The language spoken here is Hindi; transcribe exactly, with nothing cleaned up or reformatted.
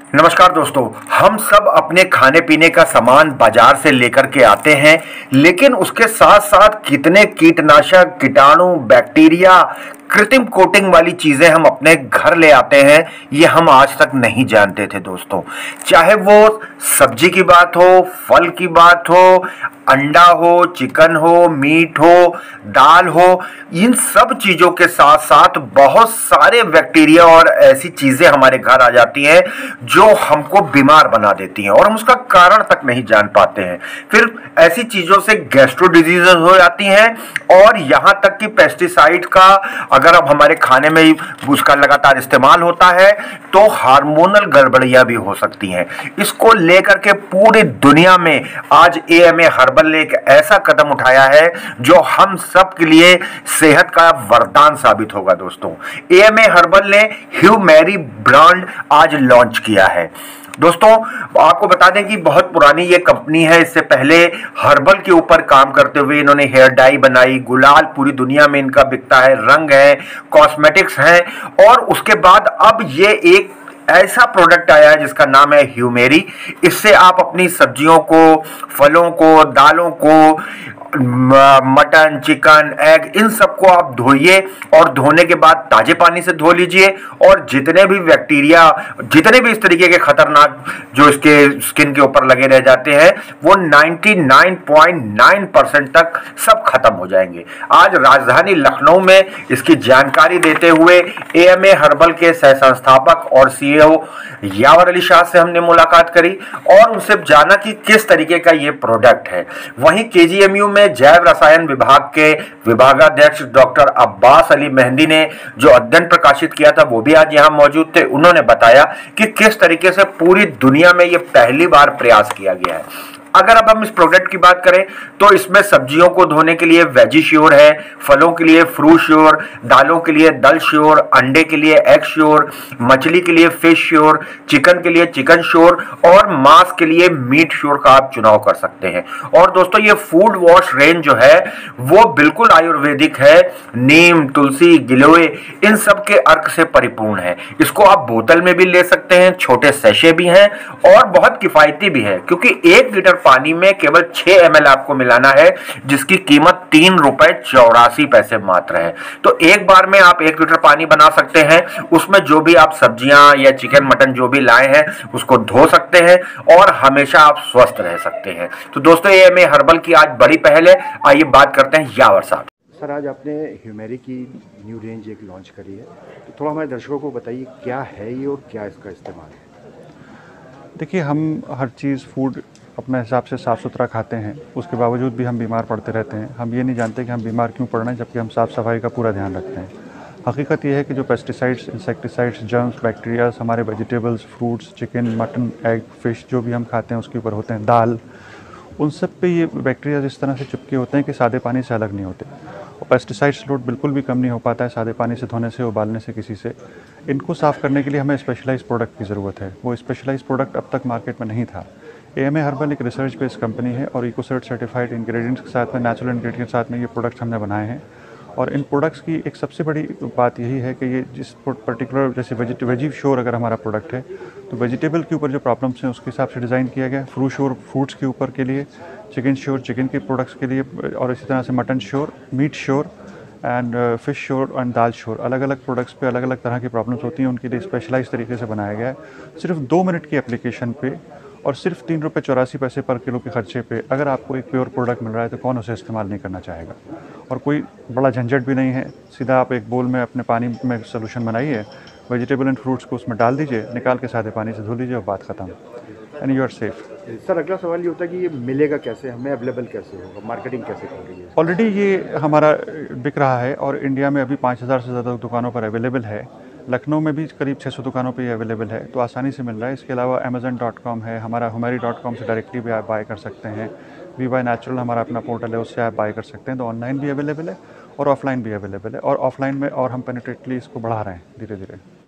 नमस्कार दोस्तों। हम सब अपने खाने पीने का सामान बाजार से लेकर के आते हैं, लेकिन उसके साथ साथ कितने कीटनाशक, कीटाणु, बैक्टीरिया, कृत्रिम कोटिंग वाली चीजें हम अपने घर ले आते हैं, ये हम आज तक नहीं जानते थे दोस्तों। चाहे वो सब्जी की बात हो, फल की बात हो, अंडा हो, चिकन हो, मीट हो, दाल हो, इन सब चीजों के साथ साथ बहुत सारे बैक्टीरिया और ऐसी चीजें हमारे घर आ जाती हैं जो हमको बीमार बना देती हैं और हम उसका कारण तक नहीं जान पाते हैं। फिर ऐसी चीजों से गैस्ट्रो डिजीजेस हो जाती हैं और यहां तक कि पेस्टिसाइड का अगर अब हमारे खाने में उसका लगातार इस्तेमाल होता है तो हार्मोनल गड़बड़ियां भी हो सकती हैं। इसको लेकर के पूरी दुनिया में आज एएमए हर्बल ने एक ऐसा कदम उठाया है जो हम सब के लिए सेहत का वरदान साबित होगा दोस्तों। एएमए हर्बल ने ह्यूमेरी ब्रांड आज लॉन्च किया है। दोस्तों आपको बता दें कि बहुत पुरानी ये कंपनी है। इससे पहले हर्बल के ऊपर काम करते हुए इन्होंने हेयर डाई बनाई, गुलाल पूरी दुनिया में इनका बिकता है, रंग है, कॉस्मेटिक्स हैं और उसके बाद अब ये एक ऐसा प्रोडक्ट आया है जिसका नाम है ह्यूमेरी। इससे आप अपनी सब्जियों को, फलों को, दालों को, मटन, चिकन, एग, इन सबको आप धोइए और धोने के बाद ताजे पानी से धो लीजिए और जितने भी बैक्टीरिया, जितने भी इस तरीके के खतरनाक जो इसके स्किन के ऊपर लगे रह जाते हैं वो निन्यानवे पॉइंट नौ परसेंट तक सब खत्म हो जाएंगे। आज राजधानी लखनऊ में इसकी जानकारी देते हुए एएमए हर्बल के सह संस्थापक और सीईओ यावर अली शाह से हमने मुलाकात करी और उनसे जाना कि किस तरीके का ये प्रोडक्ट है। वहीं केजीएमयू में जैव रसायन विभाग के विभागाध्यक्ष डॉक्टर अब्बास अली मेहंदी ने जो अध्ययन प्रकाशित किया था वो भी आज यहां मौजूद थे। उन्होंने बताया कि किस तरीके से पूरी दुनिया में ये पहली बार प्रयास किया गया है। अगर अब हम इस प्रोडक्ट की बात करें तो इसमें सब्जियों को धोने के लिए वेजी श्योर है, फलों के लिए फ्रूट श्योर, दालों के लिए दल श्योर, अंडे के लिए एग श्योर, मछली के लिए फिश श्योर, चिकन के लिए चिकन श्योर और मांस के लिए मीट श्योर का आप चुनाव कर सकते हैं। और दोस्तों ये फूड वॉश रेंज जो है वो बिल्कुल आयुर्वेदिक है। नीम, तुलसी, गिलोय इन सब के अर्क से परिपूर्ण है। इसको आप बोतल में भी ले सकते हैं, छोटे सैशे भी हैं और बहुत किफायती भी है क्योंकि एक लीटर पानी में केवल छह एम एल आपको मिलाना है जिसकी कीमत तीन रुपए चौरासी पैसे मात्र है। तो एक बार में आप एक लीटर पानी बना सकते हैं, उसमें जो भी आप सब्जियां या चिकन मटन जो भी लाए हैं उसको धो सकते हैं और हमेशा आप स्वस्थ रह सकते हैं। तो दोस्तों एएमए हर्बल की आज बड़ी पहल है। आइए बात करते हैं यावर साहब। सर आज आपने ह्यूमेरी की न्यू रेंज एक लॉन्च करी है, तो थोड़ा हमारे दर्शकों को बताइए क्या है ये और क्या इसका इस्तेमाल है। देखिए, हम हर चीज़ फूड अपने हिसाब से साफ़ सुथरा खाते हैं, उसके बावजूद भी हम बीमार पड़ते रहते हैं। हम ये नहीं जानते कि हम बीमार क्यों पड़ रहे हैं जबकि हम साफ़ सफाई का पूरा ध्यान रखते हैं। हकीकत यह है कि जो पेस्टिसाइड्स, इंसेक्टिसाइड्स, जर्म्स, बैक्टीरियाज हमारे vegetables, fruits, chicken, mutton, egg, fish जो भी हम खाते हैं उसके ऊपर होते हैं, दाल, उन सब पे ये बैक्टीरिया इस तरह से चिपके होते हैं कि सादे पानी से अलग नहीं होते। और पेस्टिसाइड्स लोड बिल्कुल भी कम नहीं हो पाता है सादे पानी से धोने से, उबालने से, किसी से। इनको साफ़ करने के लिए हमें स्पेशलाइज प्रोडक्ट की ज़रूरत है। वो स्पेशलाइज प्रोडक्ट अब तक मार्केट में नहीं था। एएमए हर्बल एक रिसर्च बेस्ड कंपनी है और इकोसर्ट सर्टिफाइड इंग्रेडिएंट्स के साथ में, नेचुरल इंग्रेडिएंट्स के साथ में ये प्रोडक्ट्स हमने बनाए हैं। और इन प्रोडक्ट्स की एक सबसे बड़ी बात यही है कि ये जिस पर्टिकुलर, जैसे वेजिट वेजी श्योर अगर हमारा प्रोडक्ट है तो वेजिटेबल के ऊपर जो प्रॉब्लम्स हैं उसके हिसाब से डिज़ाइन किया गया है। फ्रूट श्योर फ्रूट्स के ऊपर के लिए, चिकन श्योर चिकन के प्रोडक्ट्स के लिए और इसी तरह से mutton sure, meat sure and fish sure and dal sure. अलग अलग प्रोडक्ट्स पे अलग अलग तरह की प्रॉब्लम्स होती हैं, उनके लिए स्पेशलाइज तरीके से बनाया गया है। सिर्फ दो मिनट की एप्लीकेशन पे और सिर्फ तीन रुपये चौरासी पैसे पर किलो के खर्चे पे अगर आपको एक प्योर प्रोडक्ट मिल रहा है तो कौन उसे इस्तेमाल नहीं करना चाहेगा। और कोई बड़ा झंझट भी नहीं है, सीधा आप एक बोल में अपने पानी में सोल्यूशन बनाइए, वेजिटेबल एंड फ्रूट्स को उसमें डाल दीजिए, निकाल के सादे पानी से धो लीजिए और बात ख़त्म, and you are safe. Sir अगला सवाल ये होता है कि ये मिलेगा कैसे, हमें अवेलेबल कैसे होगा, मार्केटिंग कैसे कर रही है। ऑलरेडी ये हमारा बिक रहा है और इंडिया में अभी पाँच हज़ार से ज़्यादा दुकानों पर अवेलेबल है। लखनऊ में भी करीब छह सौ दुकानों पे ये अवेलेबल है, तो आसानी से मिल रहा है। इसके अलावा अमेजन डॉट कॉम है, हमारा हुमेरी डॉट कॉम से डायरेक्टली भी आप बाय कर सकते हैं। वी बाय नेचुरल हमारा अपना पोर्टल है, उससे आप बाय कर सकते हैं। तो ऑनलाइन भी अवेलेबल है और ऑफलाइन भी अवेलेबल है, और ऑफलाइन में और हम पेनिट्रेटली इसको बढ़ा रहे हैं धीरे धीरे।